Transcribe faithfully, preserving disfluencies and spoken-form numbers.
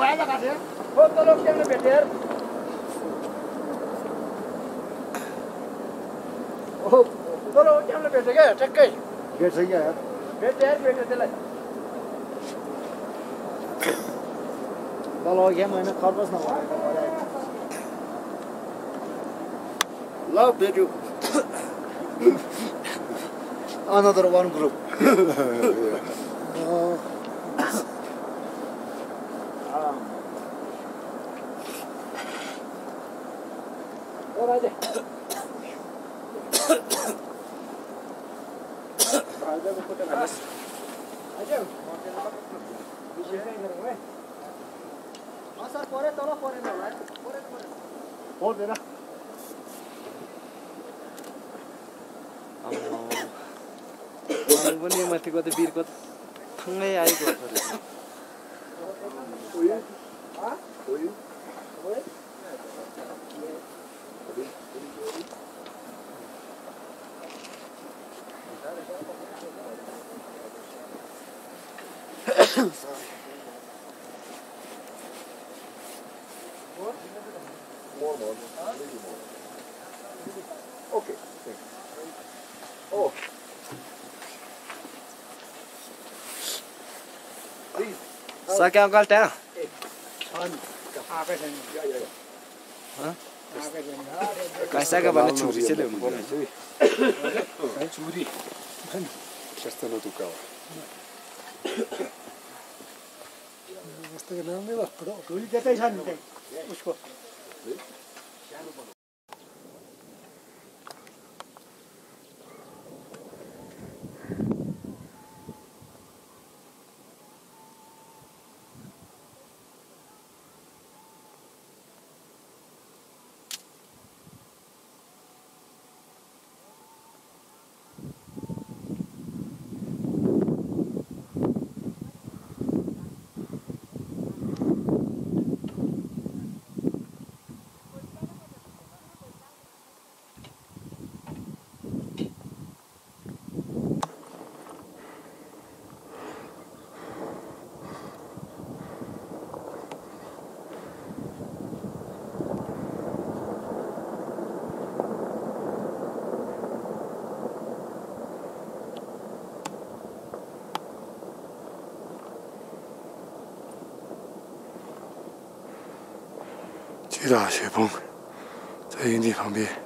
भएन काट्यो हो तल केले भेटेर ओ तल केले भेटे के ठक्कै भेट्छ के यार भेटेर भेटे त्यसलाई तल के मैंने खर्च नभएको ल भेट्यो another one group पनि माथिको त बिरको थङ्गै आएको More, more. Okay. Oh. सक्यो अङ्कल त्यहाँ कसैको भने छुरी चाहिँ ल्याउनु पर्ने छुरी त्यस्तो नदुका हो यस्तो नामै भयो धुली त्यतै छ नि उसको 巨大雪崩在营地旁边。